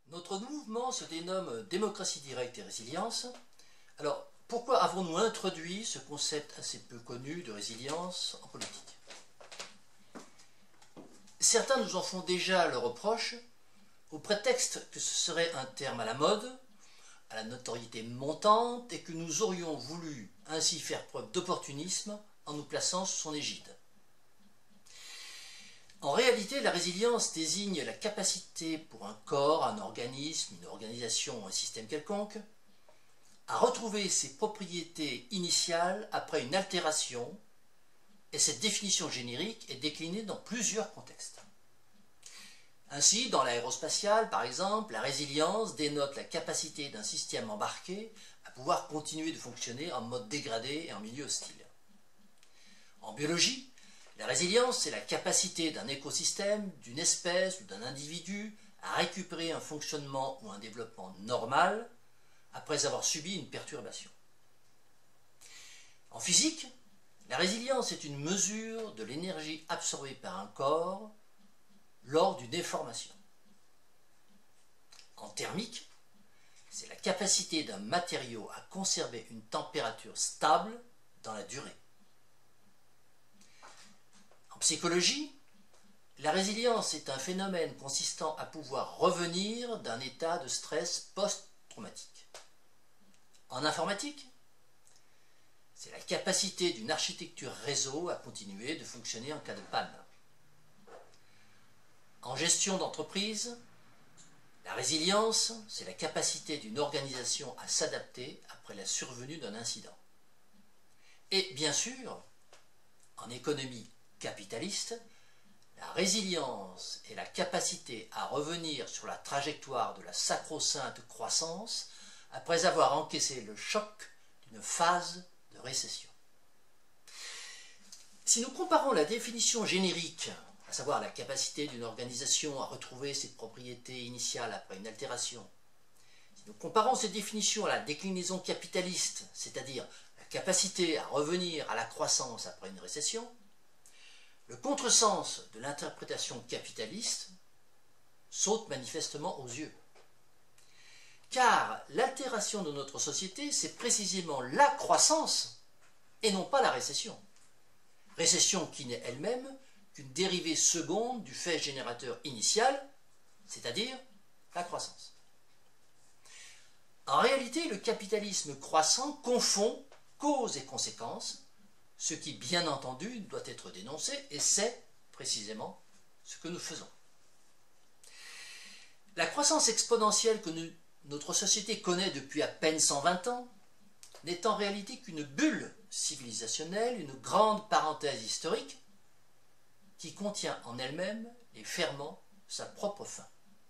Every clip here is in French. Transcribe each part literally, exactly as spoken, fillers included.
Notre mouvement se dénomme démocratie directe et résilience. Alors, pourquoi avons-nous introduit ce concept assez peu connu de résilience en politique? Certains nous en font déjà le reproche, au prétexte que ce serait un terme à la mode, à la notoriété montante, et que nous aurions voulu ainsi faire preuve d'opportunisme en nous plaçant sous son égide. En réalité, la résilience désigne la capacité pour un corps, un organisme, une organisation ou un système quelconque à retrouver ses propriétés initiales après une altération, et cette définition générique est déclinée dans plusieurs contextes. Ainsi, dans l'aérospatiale, par exemple, la résilience dénote la capacité d'un système embarqué à pouvoir continuer de fonctionner en mode dégradé et en milieu hostile. En biologie, la résilience, c'est la capacité d'un écosystème, d'une espèce ou d'un individu à récupérer un fonctionnement ou un développement normal après avoir subi une perturbation. En physique, la résilience est une mesure de l'énergie absorbée par un corps lors d'une déformation. En thermique, c'est la capacité d'un matériau à conserver une température stable dans la durée. En psychologie, la résilience est un phénomène consistant à pouvoir revenir d'un état de stress post-traumatique. En informatique, c'est la capacité d'une architecture réseau à continuer de fonctionner en cas de panne. En gestion d'entreprise, la résilience, c'est la capacité d'une organisation à s'adapter après la survenue d'un incident. Et bien sûr, en économie capitaliste, la résilience est la capacité à revenir sur la trajectoire de la sacro-sainte croissance après avoir encaissé le choc d'une phase de récession. Si nous comparons la définition générique, à savoir la capacité d'une organisation à retrouver ses propriétés initiales après une altération, si nous comparons cette définition à la déclinaison capitaliste, c'est-à-dire la capacité à revenir à la croissance après une récession, le contresens de l'interprétation capitaliste saute manifestement aux yeux. Car l'altération de notre société, c'est précisément la croissance et non pas la récession. Récession qui n'est elle-même qu'une dérivée seconde du fait générateur initial, c'est-à-dire la croissance. En réalité, le capitalisme croissant confond cause et conséquence, ce qui, bien entendu, doit être dénoncé, et c'est précisément ce que nous faisons. La croissance exponentielle que nous, notre société connaît depuis à peine cent vingt ans n'est en réalité qu'une bulle civilisationnelle, une grande parenthèse historique qui contient en elle-même les ferments de sa propre fin.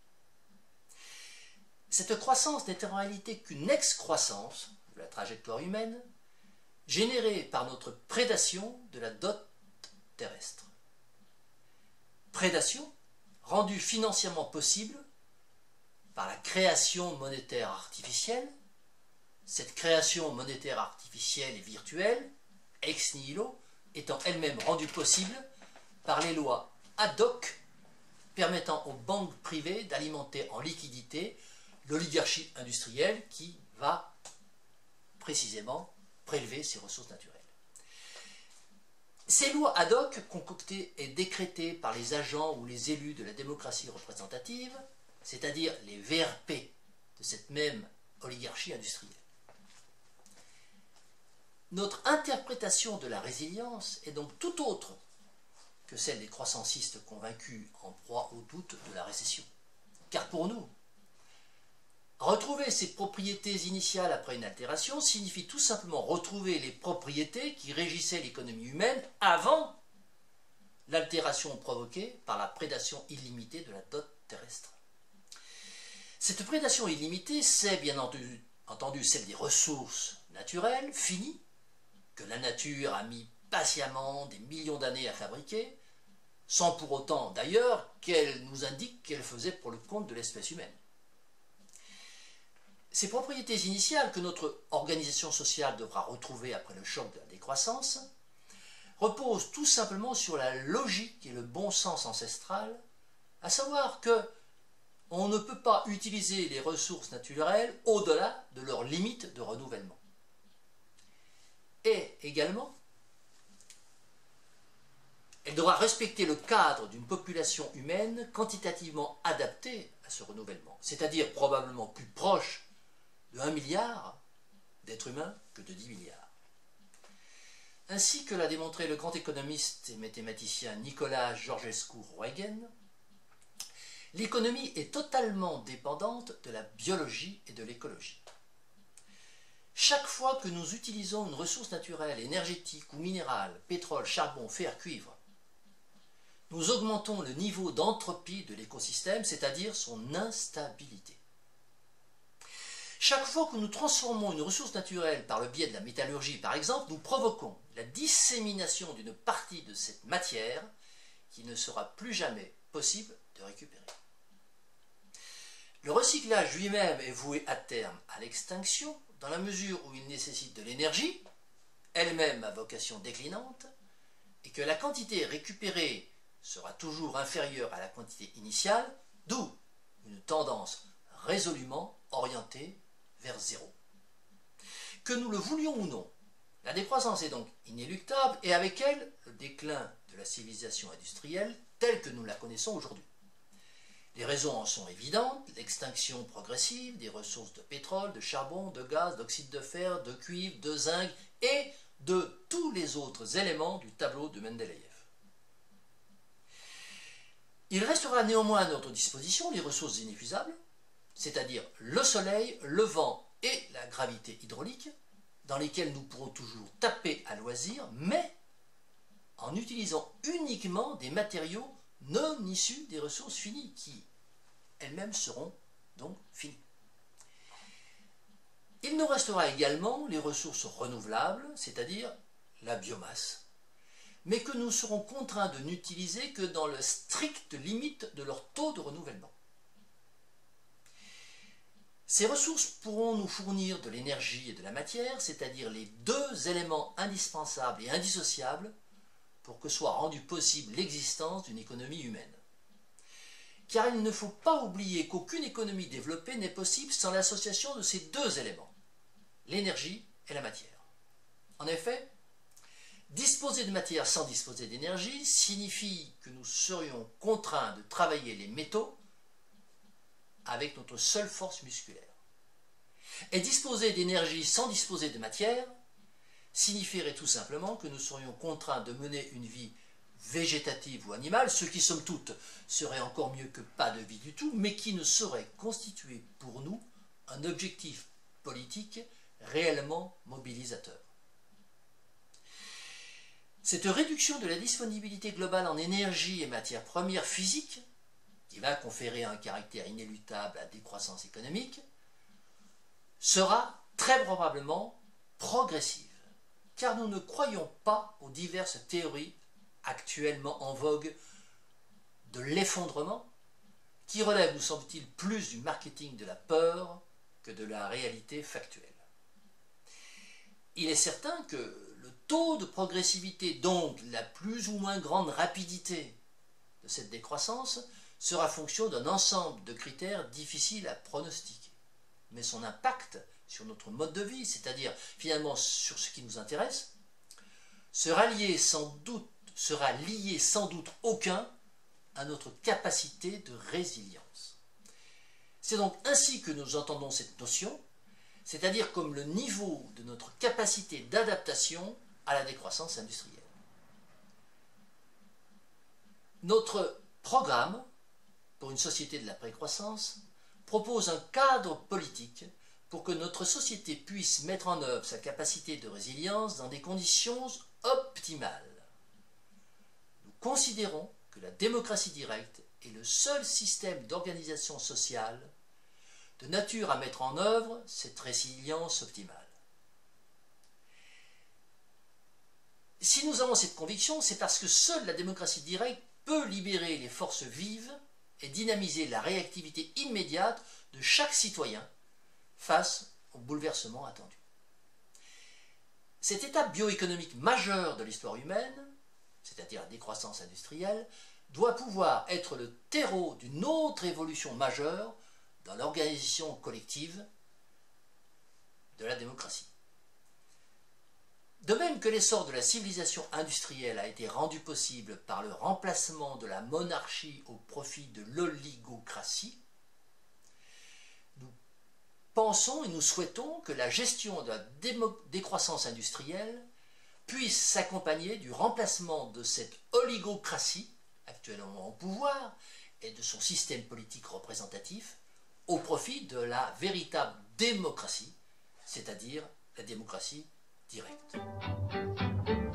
Cette croissance n'est en réalité qu'une excroissance de la trajectoire humaine générée par notre prédation de la dot terrestre. Prédation rendue financièrement possible par la création monétaire artificielle, cette création monétaire artificielle et virtuelle, ex nihilo, étant elle-même rendue possible par les lois ad hoc permettant aux banques privées d'alimenter en liquidité l'oligarchie industrielle qui va précisément prélever ses ressources naturelles. Ces lois ad hoc, concoctées et décrétées par les agents ou les élus de la démocratie représentative, c'est-à-dire les V R P de cette même oligarchie industrielle. Notre interprétation de la résilience est donc tout autre que celle des croissancistes convaincus en proie au doute de la récession. Car pour nous, retrouver ses propriétés initiales après une altération signifie tout simplement retrouver les propriétés qui régissaient l'économie humaine avant l'altération provoquée par la prédation illimitée de la dot terrestre. Cette prédation illimitée, c'est bien entendu, entendu celle des ressources naturelles finies, que la nature a mis patiemment des millions d'années à fabriquer, sans pour autant d'ailleurs qu'elle nous indique qu'elle faisait pour le compte de l'espèce humaine. Ces propriétés initiales que notre organisation sociale devra retrouver après le choc de la décroissance reposent tout simplement sur la logique et le bon sens ancestral, à savoir que on ne peut pas utiliser les ressources naturelles au-delà de leurs limites de renouvellement. Et également, elle devra respecter le cadre d'une population humaine quantitativement adaptée à ce renouvellement, c'est-à-dire probablement plus proche de un milliard d'êtres humains que de dix milliards. Ainsi que l'a démontré le grand économiste et mathématicien Nicolas Georgescu-Roegen, l'économie est totalement dépendante de la biologie et de l'écologie. Chaque fois que nous utilisons une ressource naturelle, énergétique ou minérale, pétrole, charbon, fer, cuivre, nous augmentons le niveau d'entropie de l'écosystème, c'est-à-dire son instabilité. Chaque fois que nous transformons une ressource naturelle par le biais de la métallurgie, par exemple, nous provoquons la dissémination d'une partie de cette matière qui ne sera plus jamais possible de récupérer. Le recyclage lui-même est voué à terme à l'extinction, dans la mesure où il nécessite de l'énergie, elle-même à vocation déclinante, et que la quantité récupérée sera toujours inférieure à la quantité initiale, d'où une tendance résolument orientée vers zéro. Que nous le voulions ou non, la décroissance est donc inéluctable et avec elle le déclin de la civilisation industrielle telle que nous la connaissons aujourd'hui. Les raisons en sont évidentes, l'extinction progressive des ressources de pétrole, de charbon, de gaz, d'oxyde de fer, de cuivre, de zinc et de tous les autres éléments du tableau de Mendeleïev. Il restera néanmoins à notre disposition les ressources inépuisables, c'est-à-dire le soleil, le vent et la gravité hydraulique, dans lesquels nous pourrons toujours taper à loisir, mais en utilisant uniquement des matériaux non issus des ressources finies, qui elles-mêmes seront donc finies. Il nous restera également les ressources renouvelables, c'est-à-dire la biomasse, mais que nous serons contraints de n'utiliser que dans la stricte limite de leur taux de renouvellement. Ces ressources pourront nous fournir de l'énergie et de la matière, c'est-à-dire les deux éléments indispensables et indissociables pour que soit rendue possible l'existence d'une économie humaine. Car il ne faut pas oublier qu'aucune économie développée n'est possible sans l'association de ces deux éléments, l'énergie et la matière. En effet, disposer de matière sans disposer d'énergie signifie que nous serions contraints de travailler les métaux avec notre seule force musculaire. Et disposer d'énergie sans disposer de matière signifierait tout simplement que nous serions contraints de mener une vie végétative ou animale, ce qui, somme toute, serait encore mieux que pas de vie du tout, mais qui ne saurait constituer pour nous un objectif politique réellement mobilisateur. Cette réduction de la disponibilité globale en énergie et matières premières physiques, qui va conférer un caractère inéluctable à la décroissance économique, sera très probablement progressive, car nous ne croyons pas aux diverses théories actuellement en vogue de l'effondrement, qui relèvent, nous semble-t-il, plus du marketing de la peur que de la réalité factuelle. Il est certain que le taux de progressivité, donc la plus ou moins grande rapidité de cette décroissance, sera fonction d'un ensemble de critères difficiles à pronostiquer. Mais son impact sur notre mode de vie, c'est-à-dire finalement sur ce qui nous intéresse, sera lié sans doute, sera lié sans doute aucun à notre capacité de résilience. C'est donc ainsi que nous entendons cette notion, c'est-à-dire comme le niveau de notre capacité d'adaptation à la décroissance industrielle. Notre programme pour une société de la précroissance propose un cadre politique pour que notre société puisse mettre en œuvre sa capacité de résilience dans des conditions optimales. Nous considérons que la démocratie directe est le seul système d'organisation sociale de nature à mettre en œuvre cette résilience optimale. Si nous avons cette conviction, c'est parce que seule la démocratie directe peut libérer les forces vives et dynamiser la réactivité immédiate de chaque citoyen face au bouleversement attendu. Cette étape bioéconomique majeure de l'histoire humaine, c'est-à-dire la décroissance industrielle, doit pouvoir être le terreau d'une autre évolution majeure dans l'organisation collective de la démocratie. De même que l'essor de la civilisation industrielle a été rendu possible par le remplacement de la monarchie au profit de l'oligocratie, nous pensons et nous souhaitons que la gestion de la décroissance industrielle puisse s'accompagner du remplacement de cette oligocratie actuellement au pouvoir et de son système politique représentatif au profit de la véritable démocratie, c'est-à-dire la démocratie directe.